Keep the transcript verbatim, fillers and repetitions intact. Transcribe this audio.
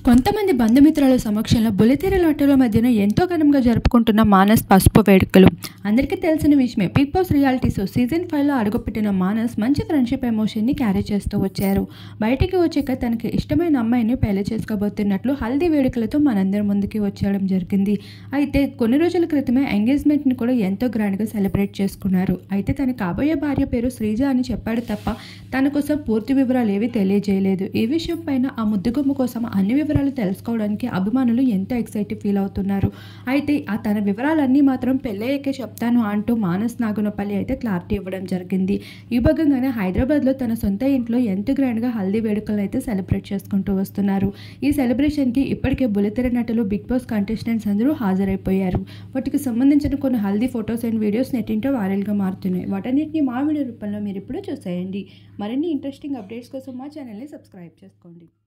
కొంతమంది బంధుమిత్రుల సమక్షంలో బుల్లితెర నటుల మధ్యన ఎంతో ఘనంగా జరుపుకుంటున్న మానస్ పసుపు వేడుకలు అందరికీ తెలిసిన విషయమే. Bigg Boss reality show season ఫైవ్లో అడుగుపెట్టిన మానస్ మంచి ఫ్రెండ్షిప్ ఎమోషన్ని క్యారీ చేస్తూ వచ్చారు. బయటికి వచ్చాక తనకి ఇష్టమైన అమ్మాయిని పెళ్లి చేసుకోబోతున్నట్లు హల్దీ వేడుకలతో మనందరి ముందుకి వచ్చేయడం జరిగింది. అయితే కొన్ని రోజుల క్రితమే ఎంగేజ్మెంట్ని కూడా ఎంతో గ్రాండ్గా సెలబ్రేట్ చేసుకున్నారు. అయితే తన కాబోయే భార్య పేరు శ్రీజ అని చెప్పాడు తప్ప తన కోసం పూర్తి వివరాలు ఏవి తెలియజేయలేదు. ఈ విషయం పైన ఆ ముద్దుగుమ్మ కోసం అన్ని వివరాలు తెలుసుకోవడానికి అభిమానులు ఎంతో ఎక్సైటెడ్ ఫీల్ అవుతున్నారు. అయితే ఆ తన వివరాలన్నీ మాత్రం పెళ్ళయ్యాకే చెప్తాను అంటూ మానస్ నాగునపల్లి అయితే క్లారిటీ ఇవ్వడం జరిగింది. ఈ భాగంగానే హైదరాబాద్లో తన సొంత ఇంట్లో ఎంతో గ్రాండ్గా హల్దీ వేడుకలను అయితే సెలబ్రేట్ చేసుకుంటూ వస్తున్నారు. ఈ సెలబ్రేషన్కి ఇప్పటికే బుల్లితెర నటులు బిగ్ బాస్ కంటెస్టెంట్స్ అందరూ హాజరైపోయారు. వాటికి సంబంధించిన కొన్ని హల్దీ ఫొటోస్ అండ్ వీడియోస్ నెట్టింటో వైరల్గా మారుతున్నాయి. వాటన్నిటిని మా వీడియో రూపంలో మీరు ఇప్పుడు చూసేయండి. మరిన్ని ఇంట్రెస్టింగ్ అప్డేట్స్ కోసం మా ఛానల్ని సబ్స్క్రైబ్ చేసుకోండి.